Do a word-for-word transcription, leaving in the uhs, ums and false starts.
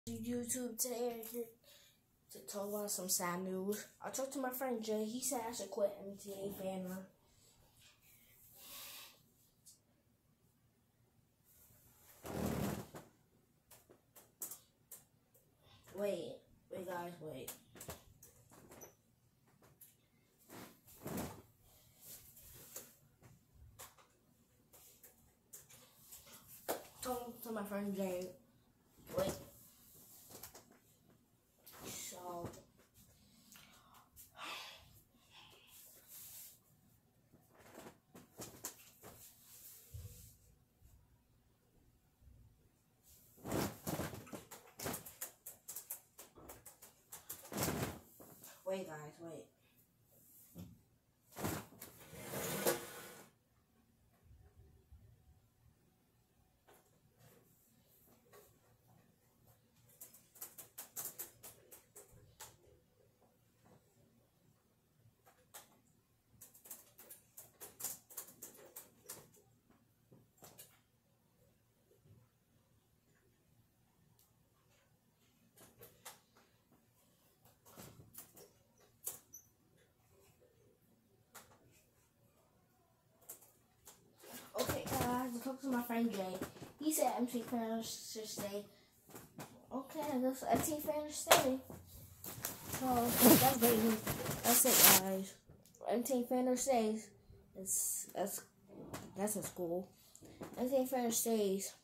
YouTube today to talk about some sad news. I talked to my friend Jay. He said I should quit M T A Fandom. Wait, wait guys, wait. Talking to my friend Jay. Wait. So Wait guys, wait. Okay guys, I talked to my friend Jay. He said M T A fans should stay. Okay, I guess M T A fans stay. So that's great news. That's it guys. M T A fandom stays. It's that's that's in school. M T A fandom stays.